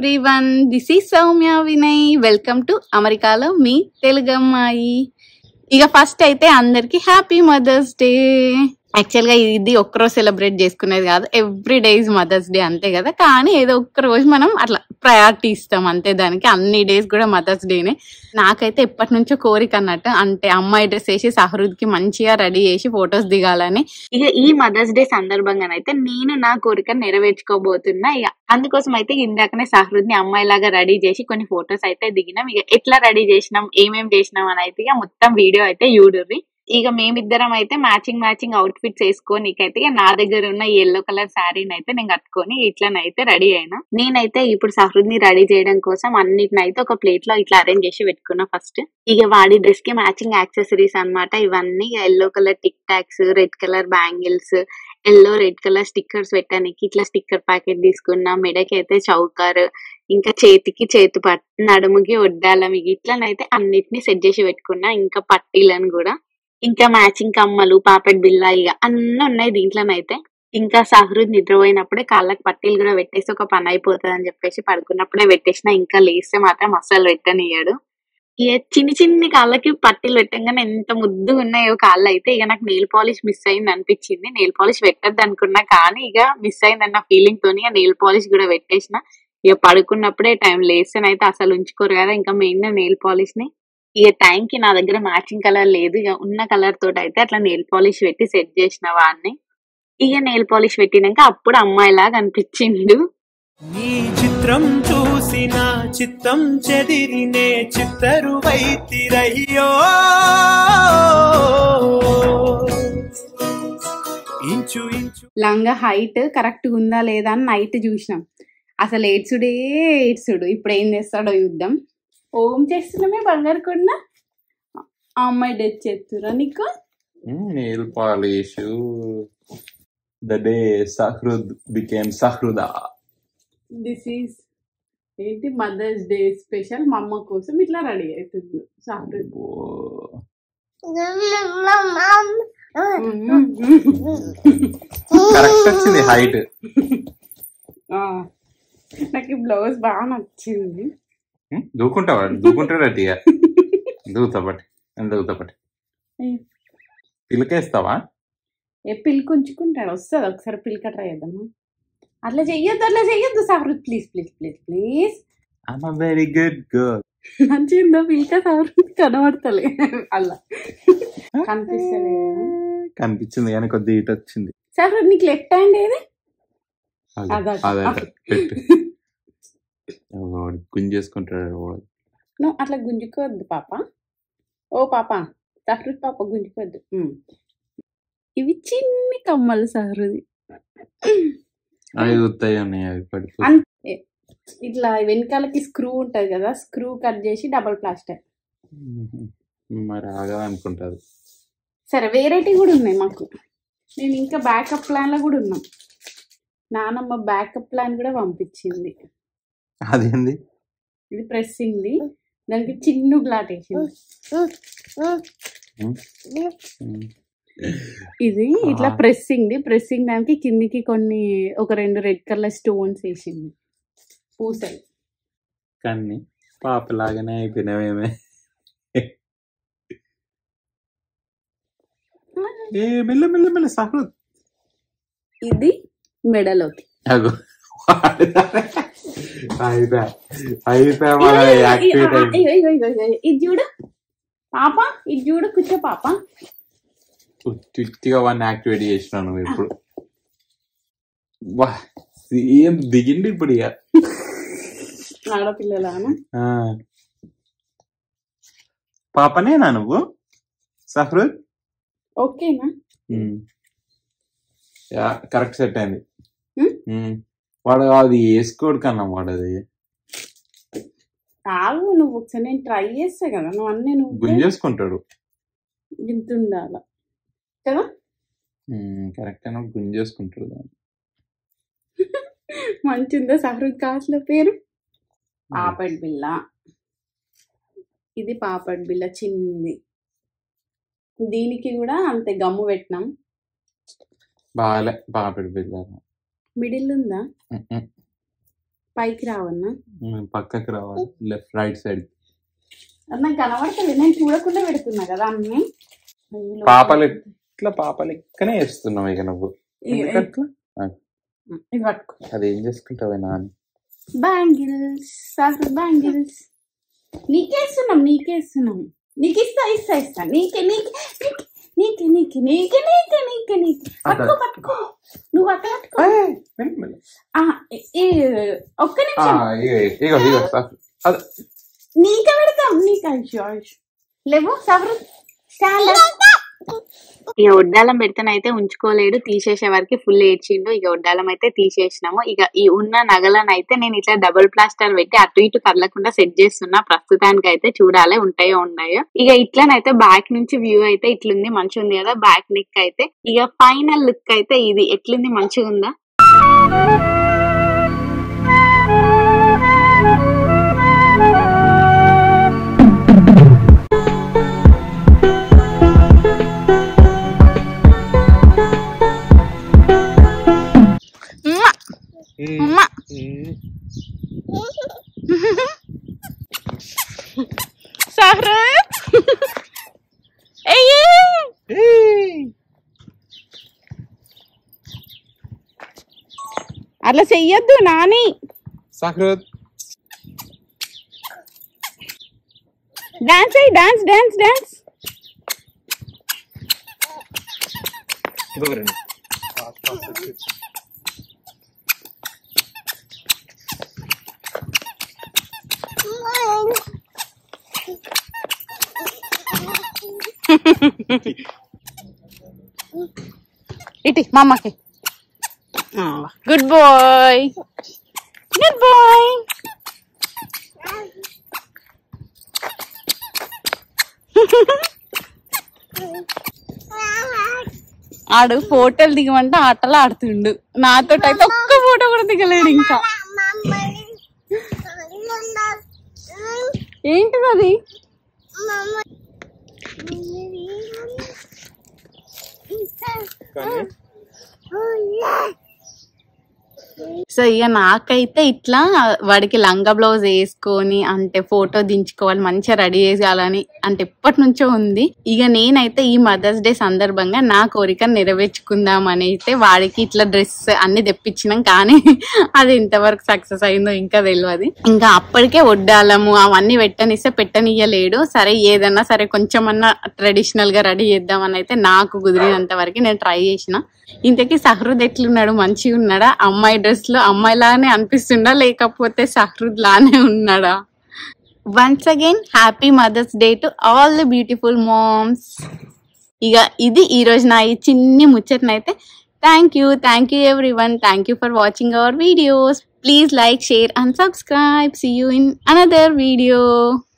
Everyone, this is Soumya Vinay. Welcome to అమెరికాలో మీ తెలుగు అమ్మాయి. ఇక ఫస్ట్ అయితే అందరికి హ్యాపీ మదర్స్ డే. యాక్చువల్ గా ఇది ఒక్కరోజు సెలబ్రేట్ చేసుకునేది కాదు, every day is mother's day అంతే కదా. కానీ ఏదో ఒక్క రోజు మనం అట్లా ప్రయారిటీ ఇస్తాం అంతే, దానికి అన్ని డేస్ కూడా మదర్స్ డేనే. నాకైతే ఎప్పటి నుంచో కోరిక అన్నట్టు, అంటే అమ్మాయి డ్రెస్ వేసి సహృద్ కి మంచిగా రెడీ చేసి ఫొటోస్ దిగాలని. ఇక ఈ మదర్స్ డే సందర్భంగానైతే నేను నా కోరిక నెరవేర్చుకోబోతున్నా. ఇక అందుకోసం అయితే ఇందాకనే సహృద్ ని అమ్మాయి లాగా రెడీ చేసి కొన్ని ఫొటోస్ అయితే దిగినాం. ఇక ఎట్లా రెడీ చేసినాం, ఏమేం చేసినాం అని అయితే ఇక మొత్తం వీడియో అయితే చూడుర్రి. ఇక మేమిద్దరం అయితే మ్యాచింగ్ అవుట్ ఫిట్స్ వేసుకోనికైతే నా దగ్గర ఉన్న ఎల్లో కలర్ శారీని అయితే నేను కట్టుకొని ఇట్లనైతే రెడీ అయినా. నేనైతే ఇప్పుడు సహృద్ ని రెడీ చేయడం కోసం అన్నిటినైతే ఒక ప్లేట్ లో ఇట్లా అరేంజ్ చేసి పెట్టుకున్నా ఫస్ట్. ఇక వాడి డ్రెస్ కి మ్యాచింగ్ యాక్సెసరీస్ అన్నమాట ఇవన్నీ. Yellow colour tic tacs, red colour bangles, yellow red colour stickers పెట్టడానికి ఇట్లా స్టిక్కర్ ప్యాకెట్ తీసుకున్నా. మెడకి అయితే చౌకర్, ఇంకా చేతికి చేతు పట్టు, నడుముకి వడ్డాలం, ఇట్లనైతే అన్నిటిని సెట్ చేసి పెట్టుకున్నా. ఇంకా పట్టీలను కూడా, ఇంకా మ్యాచింగ్ కమ్మలు, పాపెట్ బిల్ల, ఇక అన్ని ఉన్నాయి దీంట్లోనైతే. ఇంకా సహృద్ నిద్రపోయినప్పుడే కాళ్ళకి పట్టీలు కూడా పెట్టేసి ఒక పని అయిపోతుంది అని చెప్పేసి పడుకున్నప్పుడే పెట్టేసిన. ఇంకా లేస్తే మాత్రం అస్సలు పెట్టనియ్యాడు. ఇక చిన్ని కాళ్ళకి పట్టీలు పెట్టంగానే ఎంత ముద్దుగా ఉన్నాయో కాళ్ళు అయితే. ఇక నాకు నెయిల్ పాలిష్ మిస్ అయింది అనిపించింది. నెయిల్ పాలిష్ పెట్టద్దు అనుకున్నా, కానీ ఇక మిస్ అయింది అన్న ఫీలింగ్ తోని నెయిల్ పాలిష్ కూడా పెట్టేసిన. ఇక పడుకున్నప్పుడే టైం, లేస్తేనైతే అసలు ఉంచుకోరు కదా ఇంకా మెయిన్ నెయిల్ పాలిష్ ని. ఇక టైం కి నా దగ్గర మ్యాచింగ్ కలర్ లేదు, ఇక ఉన్న కలర్ తోటి అయితే అట్లా నెయిల్ పాలిష్ పెట్టి సెట్ చేసిన వాడిని. ఇక నెయిల్ పాలిష్ పెట్టినాక అప్పుడు అమ్మాయిలాగా అనిపించిండు. నీ చిత్రం చూసిన చిత్తం చెదిరినే చిత్తరు వైతిరయ్యో. లంగా హైట్ కరెక్ట్ గా ఉందా లేదా అని నైట్ చూసినాం. అసలు ఏడ్చుడు. ఇప్పుడు ఏం చేస్తాడో చూద్దాం. ఓం చేస్తున్నామే బంగారు కొండ. అమ్మాయి డెత్ చేస్తురా నీకు nail polish. The day Sahrud became సహృదా. దిస్ ఈస్ ఏంటి మదర్స్ డే స్పెషల్. మా అమ్మ కోసం ఇట్లా రెడీ అవుతుంది సహృద్. కరెక్ట్ వచ్చింది హైట్. నాకు ఈ బ్లౌజ్ బాగా నచ్చింది. దూకుంటాడు అట్టిగా. దూగుతాపటి పిల్లకేస్తావా? పిల్లికి ఉంచుకుంటాడు. వస్తుంది ఒకసారి పిల్లిక ట్రై చేద్దామా. అట్లా చెయ్యొద్దు Sahrud, please. I'm a very good girl. మంచిగా పిల్లిక సహృద్ కనబడతలే. అలా కనిపించింది కానీ కొద్దిగా ఇటు వచ్చింది. సహృద్ నీకు లెఫ్ట్ హ్యాండ్ ఏది? పెట్టు. గుంజేసుకుంటాడు. నువ్వు అట్లా గుంజుకోవద్దు పాప. ఓ పాప, సహృద్ పాప గుంజుకోవద్దు. ఇవి చిన్ని కమ్మలు సహృద్. ఇట్లా వెనకాలకి స్క్రూ ఉంటది కదా, స్క్రూ కట్ చేసి డబుల్ ప్లాస్టర్. మరి ఆగా అనుకుంటారు. సరే, వెరైటీ కూడా ఉన్నాయి మాకు. నేను ఇంకా బ్యాకప్ ప్లాన్ లో కూడా ఉన్నాం. నానమ్మ బ్యాకప్ ప్లాన్ కూడా పంపించింది. అదేంది? ఇది ప్రెస్సింగ్, దానికి చిన్న బ్లాట్ వేసింది. ఇది ఇట్లా ప్రెస్సింగ్ దానికి కిందికి కొన్ని ఒక 2 రెడ్ కలర్ స్టోన్స్ వేసింది, పూసాయి. కానీ పాపలాగానే అయిపోయినావేమే. మెల్ల సహృద్. ఇది మెడలోకి. ఇది చూడు పాప, కూర్చో పాప. చిట్టిగా వాడిని యాక్టివేట్ చేసినాను ఇప్పుడు. సేమ్ దిగిండి ఇప్పుడు. ఇక ఆడపిల్లలా పాపనేనా నువ్వు సహృద్? ఓకేనా? కరెక్ట్ సెట్ అయింది. వాడు అది వేసుకోడు కన్నా, వాడు అది కాదు. నువ్వు ఒకసారి నేను ట్రై చేస్తా కదా, నువ్వు అన్నీ నువ్వు గుంజేసుకుంటాడు. గింతుండాల కదా. కరెక్ట్ అయినా గుంజేసుకుంటాడు. మంచిగా సహృద్ కాస్ల పేరు పాపెట్ బిల్ల. ఇది పాపెట్ బిల్ల చిన్నది. దీనికి కూడా అంతే గమ్ము పెట్టినాం. బాగాలే పాపెట్ బిల్ల. మిడిల్ ఉందా? పైకి రావన్నా, పక్కకి రావాలి, లెఫ్ట్ రైట్ సైడ్. అది నాకు కనబడతలేదు, నేను చూడకుండా పెడుతున్నా కదా అన్ని. పాపలు ఇట్లా పాప లెక్కనే వేస్తున్నావు ఇక నువ్వు. ఎందుకట్లా? ఇది పట్టుకో. అది ఏం చేసుకుంటావే నాని? బ్యాంగిల్స్, సాకు బ్యాంగిల్స్. నీకేస్తున్నాం నీకు ఇస్తా నీకే పట్టుకో నువ్వు అట్లా పట్టుకో. ఒక్క నిమిషం నీకే పెడతాం, నీకు ఆయుష్ లేవు సవరు. ఇక వడ్డాలం పెడితేనైతే ఉంచుకోలేడు, తీసేసే వరకు ఫుల్ ఏడ్చిండు. ఇక వడ్డాలం అయితే తీసేసినాము. ఇక ఈ ఉన్న నగలనైతే నేను ఇట్లా డబుల్ ప్లాస్టర్ పెట్టి అటు ఇటు కదలకుండా సెట్ చేస్తున్నా. ప్రస్తుతానికి అయితే చూడాలి ఉంటాయో ఉన్నాయో. ఇక ఇట్లనైతే బ్యాక్ నుంచి వ్యూ అయితే ఇట్లుంది, మంచిగా ఉంది కదా బ్యాక్ నెక్ అయితే. ఇక ఫైనల్ లుక్ అయితే ఇది ఎట్లుంది, మంచిగా ఉందా? అట్లా చెయ్యొద్దు నాని. డాన్స్ అయ్యి డాన్స్ డాన్స్ డాన్స్. ఇటీ మా అమ్మకి. Good boy good boy. ఆడు ఫోటోలు దిగమంటే ఆటలు ఆడుతుండు, నాతో అయితే ఒక్క ఫోటో కూడా దిగలేడు. ఇంకా ఏంటిది అది? సో ఇక నాకైతే ఇట్లా వాడికి లంగా బ్లౌజ్ వేసుకొని అంటే ఫోటో దించుకోవాలి, మంచిగా రెడీ చేయాలని అంటే ఎప్పటి నుంచో ఉంది. ఇక నేనైతే ఈ మదర్స్ డే సందర్భంగా నా కోరిక నెరవేర్చుకుందాం అని అయితే వాడికి ఇట్లా డ్రెస్ అన్ని తెప్పించినాం. కానీ అది ఎంతవరకు సక్సెస్ అయిందో ఇంకా తెలియదు. ఇంకా అప్పటికే వడ్డాలము అవన్నీ పెట్టనియ్యలేడు. సరే ఏదన్నా సరే కొంచెమన్నా ట్రెడిషనల్ గా రెడీ చేద్దామని అయితే నాకు కుదిరినంత వరకు నేను ట్రై చేసిన. ఇంతకీ సహృద్ ఎట్లున్నాడు, మంచిగా ఉన్నాడా? అమ్మాయి డ్రెస్ లో అమ్మాయిలానే అనిపిస్తుండా లేకపోతే సహృద్ లానే ఉన్నాడా? Once again happy mother's day to all the beautiful moms. ఇక ఇది ఈ రోజు నా ఈ చిన్ని ముచ్చటనైతే. Thank you everyone. Thank you for watching our videos. Please like, share and subscribe. See you in another video.